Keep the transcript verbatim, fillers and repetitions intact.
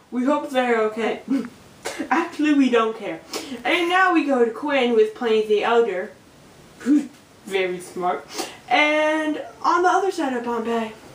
We hope they're okay. Actually, we don't care. And now we go to Quinn with Pliny the Elder, who's very smart, and on the other side of Pompeii.